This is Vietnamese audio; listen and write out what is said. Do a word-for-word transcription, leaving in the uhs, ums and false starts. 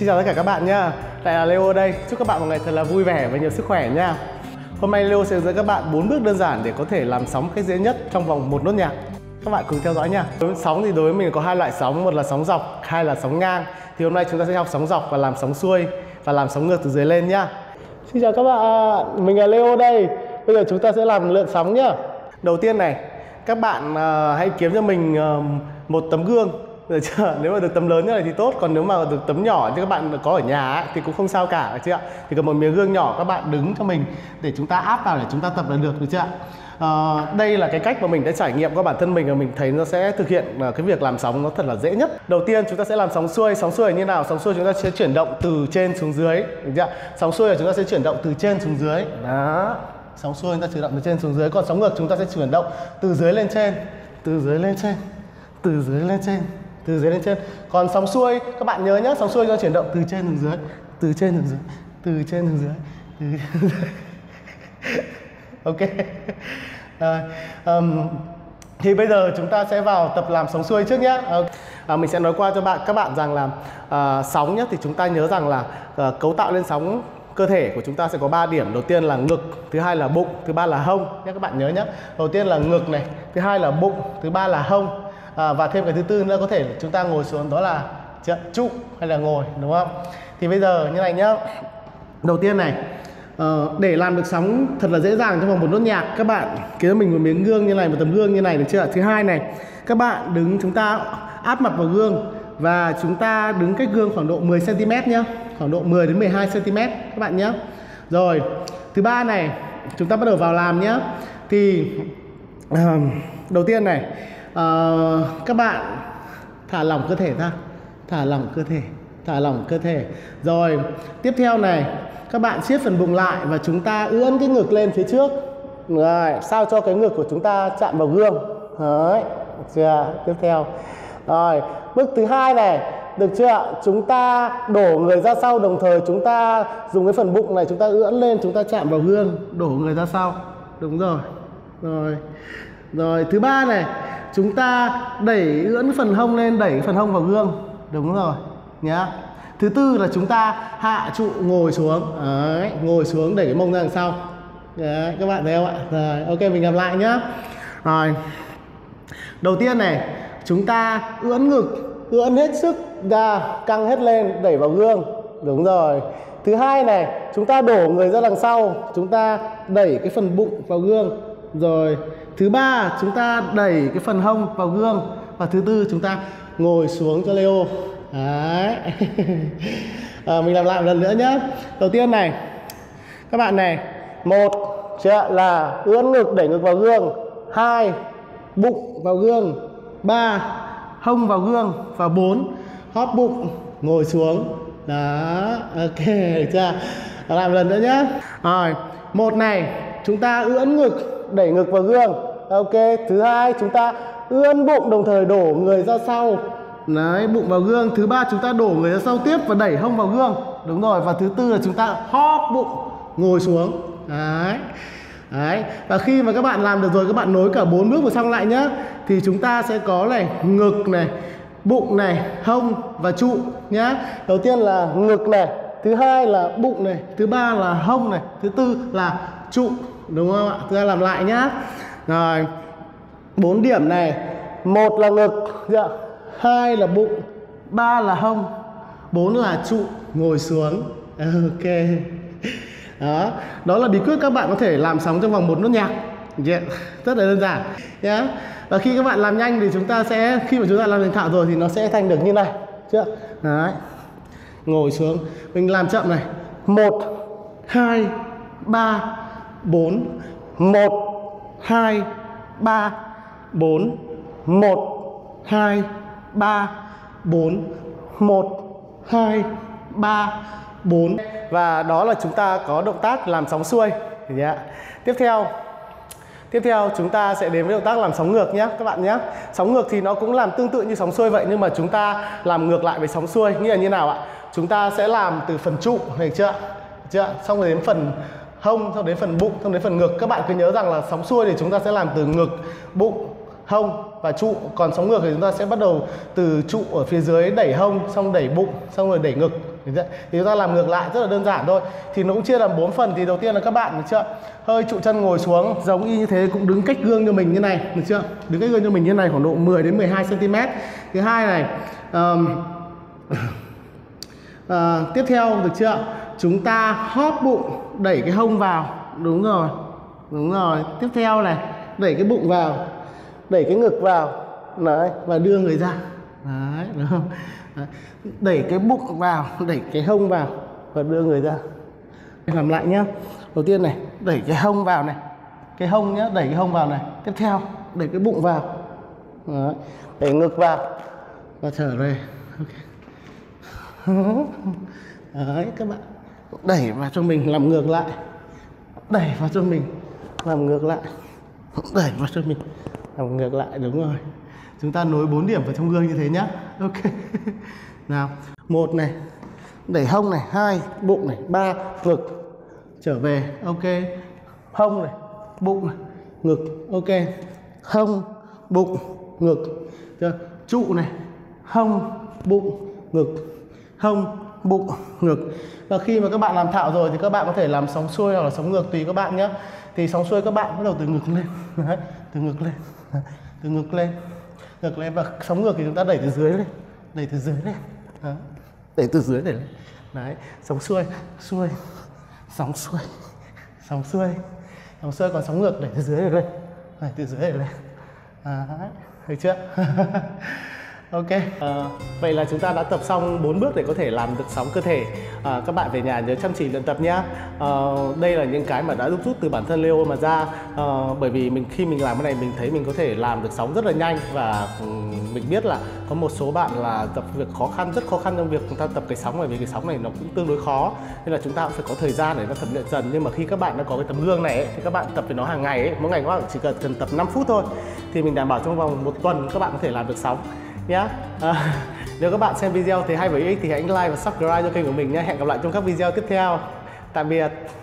Xin chào tất cả các bạn nhá. Lại là Leo đây. Chúc các bạn một ngày thật là vui vẻ và nhiều sức khỏe nha. Hôm nay Leo sẽ hướng dẫn các bạn bốn bước đơn giản để có thể làm sóng cách dễ nhất trong vòng một nốt nhạc. Các bạn cùng theo dõi nha. Đối với sóng thì đối với mình có hai loại sóng, một là sóng dọc, hai là sóng ngang. Thì hôm nay chúng ta sẽ học sóng dọc và làm sóng xuôi và làm sóng ngược từ dưới lên nhá. Xin chào các bạn, mình là Leo đây. Bây giờ chúng ta sẽ làm lượn sóng nhá. Đầu tiên này, các bạn uh, hãy kiếm cho mình uh, một tấm gương. Được chưa? Nếu mà được tấm lớn như này thì tốt, còn nếu mà được tấm nhỏ như các bạn có ở nhà ấy, thì cũng không sao cả, được chưa? Thì cần một miếng gương nhỏ các bạn đứng cho mình để chúng ta áp vào để chúng ta tập là được, được chưa? À, đây là cái cách mà mình đã trải nghiệm qua bản thân mình và mình thấy nó sẽ thực hiện cái việc làm sóng nó thật là dễ nhất. Đầu tiên chúng ta sẽ làm sóng xuôi. Sóng xuôi là như nào? Sóng xuôi chúng ta sẽ chuyển động từ trên xuống dưới, được chưa? Sóng xuôi là chúng ta sẽ chuyển động từ trên xuống dưới. Đó. Sóng xuôi chúng ta chuyển động từ trên xuống dưới, còn sóng ngược chúng ta sẽ chuyển động từ dưới lên trên, từ dưới lên trên, từ dưới lên trên, từ dưới lên trên. Còn sóng xuôi các bạn nhớ nhé, sóng xuôi cho chuyển động từ trên xuống dưới, từ trên xuống dưới, từ trên xuống dưới, từ trên xuống dưới. Ok. À, um, thì bây giờ chúng ta sẽ vào tập làm sóng xuôi trước nhé. À, mình sẽ nói qua cho bạn các bạn rằng là à, sóng nhất thì chúng ta nhớ rằng là à, cấu tạo lên sóng cơ thể của chúng ta sẽ có ba điểm. Đầu tiên là ngực, thứ hai là bụng, thứ ba là hông nhé, các bạn nhớ nhé. Đầu tiên là ngực này, thứ hai là bụng, thứ ba là hông. À, và thêm cái thứ tư nữa có thể chúng ta ngồi xuống, đó là trụ hay là ngồi, đúng không? Thì bây giờ như này nhá. Đầu tiên này, uh, để làm được sóng thật là dễ dàng trong vòng một nốt nhạc, các bạn kiếm cho mình một miếng gương như này, một tấm gương như này, được chưa? Thứ hai này, các bạn đứng, chúng ta áp mặt vào gương và chúng ta đứng cách gương khoảng độ mười xăng ti mét nhá, khoảng độ mười đến mười hai xăng ti mét các bạn nhé. Rồi, thứ ba này, chúng ta bắt đầu vào làm nhé. Thì uh, đầu tiên này, Uh, các bạn thả lỏng cơ thể ra, thả lỏng cơ thể, thả lỏng cơ thể. Rồi tiếp theo này, các bạn siết phần bụng lại và chúng ta ưỡn cái ngực lên phía trước. Rồi, sao cho cái ngực của chúng ta chạm vào gương. Đấy, được chưa? Tiếp theo. Rồi, bước thứ hai này, được chưa? Chúng ta đổ người ra sau, đồng thời chúng ta dùng cái phần bụng này chúng ta ưỡn lên, chúng ta chạm vào gương, đổ người ra sau. Đúng rồi. Rồi. Rồi, thứ ba này, chúng ta đẩy ưỡn phần hông lên, đẩy phần hông vào gương. Đúng rồi nhá. Thứ tư là chúng ta hạ trụ ngồi xuống. Đấy, ngồi xuống đẩy cái mông ra đằng sau. Đấy, các bạn thấy không ạ? Rồi, ok, mình làm lại nhá. Rồi. Đầu tiên này, chúng ta ưỡn ngực, ưỡn hết sức ra, căng hết lên, đẩy vào gương. Đúng rồi. Thứ hai này, chúng ta đổ người ra đằng sau, chúng ta đẩy cái phần bụng vào gương. Rồi, thứ ba chúng ta đẩy cái phần hông vào gương. Và thứ tư chúng ta ngồi xuống cho Leo. Đấy. À, mình làm lại một lần nữa nhé. Đầu tiên này, các bạn này, một là ưỡn ngực đẩy ngực vào gương, hai bụng vào gương, ba hông vào gương, và bốn hóp bụng ngồi xuống. Đó, ok, được chưa? Làm một lần nữa nhé. Rồi, một này, chúng ta ưỡn ngực đẩy ngực vào gương. Ok, thứ hai chúng ta ưỡn bụng đồng thời đổ người ra sau. Đấy, bụng vào gương. Thứ ba chúng ta đổ người ra sau tiếp và đẩy hông vào gương. Đúng rồi. Và thứ tư là chúng ta hóp bụng ngồi xuống. Đấy. Đấy. Và khi mà các bạn làm được rồi, các bạn nối cả bốn bước vào xong lại nhá. Thì chúng ta sẽ có này, ngực này, bụng này, hông và trụ nhá. Đầu tiên là ngực này, thứ hai là bụng này, thứ ba là hông này, thứ tư là trụ. Đúng không ạ? Chúng ta làm lại nhá. Rồi, bốn điểm này, một là ngực, hai là bụng, ba là hông, bốn là trụ, ngồi xuống. Ok. Đó, đó là bí quyết các bạn có thể làm sóng trong vòng một nốt nhạc. Yeah. Rất là đơn giản nhá. Và khi các bạn làm nhanh thì chúng ta sẽ, khi mà chúng ta làm thành thạo rồi thì nó sẽ thành được như này. Chưa? Đấy. Ngồi xuống. Mình làm chậm này. Một, hai, ba, bốn, một, hai, ba, bốn, một, hai, ba, bốn, một, hai, ba, bốn. Và đó là chúng ta có động tác làm sóng xuôi. Yeah. Tiếp theo Tiếp theo chúng ta sẽ đến với động tác làm sóng ngược nhé các bạn nhé. Sóng ngược thì nó cũng làm tương tự như sóng xuôi vậy, nhưng mà chúng ta làm ngược lại với sóng xuôi. Nghĩa là như nào ạ? Chúng ta sẽ làm từ phần trụ, được chưa? Được chưa? Xong rồi đến phần hông, xong đến phần bụng, xong đến phần ngực. Các bạn cứ nhớ rằng là sóng xuôi thì chúng ta sẽ làm từ ngực, bụng, hông và trụ. Còn sóng ngược thì chúng ta sẽ bắt đầu từ trụ ở phía dưới đẩy hông, xong đẩy bụng, xong rồi đẩy ngực. thì chúng ta làm ngược lại rất là đơn giản thôi. Thì nó cũng chia làm bốn phần. Thì đầu tiên là các bạn được chưa, hơi trụ chân ngồi xuống giống y như thế, cũng đứng cách gương cho mình như này, được chưa, đứng cách gương cho mình như này khoảng độ mười đến mười hai xăng ti mét. Thứ hai này, um, uh, tiếp theo được chưa, chúng ta hóp bụng, đẩy cái hông vào, đúng rồi, đúng rồi. Tiếp theo này, đẩy cái bụng vào, đẩy cái ngực vào, đấy, và đưa người ra, đấy, đúng không? Đấy. Đẩy cái bụng vào, đẩy cái hông vào và đưa người ra. Làm lại nhá. Đầu tiên này, đẩy cái hông vào này, cái hông nhá, đẩy cái hông vào này. Tiếp theo, đẩy cái bụng vào, đấy, đẩy ngực vào và trở về. Okay. Đấy, các bạn đẩy vào cho mình làm ngược lại, đẩy vào cho mình làm ngược lại, đẩy vào cho mình làm ngược lại, đúng rồi. Chúng ta nối bốn điểm vào trong gương như thế nhá. Ok. Nào, một này, đẩy hông này, hai, bụng này, ba, ngực, trở về. Ok. Hông này, bụng này, ngực. Ok. Hông, bụng, ngực. Chưa? Trụ này, hông, bụng, ngực, hông, bụng, ngực. Và khi mà các bạn làm thạo rồi thì các bạn có thể làm sóng xuôi hoặc là sóng ngược tùy các bạn nhé. Thì sóng xuôi các bạn bắt đầu từ ngực lên. Đấy, từ ngực lên. Đấy, từ ngực lên. Ngược lên. Và sóng ngược thì chúng ta đẩy từ dưới lên, đẩy từ dưới lên. Đấy, đẩy từ dưới đẩy lên. Đấy, sóng xuôi, xuôi, sóng xuôi, sóng xuôi, sóng xuôi. Còn sóng ngược đẩy từ dưới lên, đẩy từ dưới lên. Đấy, thấy chưa? Ok, à, vậy là chúng ta đã tập xong bốn bước để có thể làm được sóng cơ thể. À, các bạn về nhà nhớ chăm chỉ luyện tập nhé. À, đây là những cái mà đã đúc rút từ bản thân Leo mà ra. À, bởi vì mình khi mình làm cái này mình thấy mình có thể làm được sóng rất là nhanh. Và um, mình biết là có một số bạn là tập việc khó khăn, rất khó khăn trong việc chúng ta tập cái sóng, bởi vì cái sóng này nó cũng tương đối khó. Nên là chúng ta cũng phải có thời gian để nó tập luyện dần. Nhưng mà khi các bạn đã có cái tấm gương này ấy, thì các bạn tập với nó hàng ngày ấy, mỗi ngày các bạn chỉ cần, cần tập năm phút thôi. Thì mình đảm bảo trong vòng một tuần các bạn có thể làm được sóng nhé. Yeah. À, nếu các bạn xem video thấy hay và ích thì hãy like và subscribe cho kênh của mình nhé. Hẹn gặp lại trong các video tiếp theo. Tạm biệt.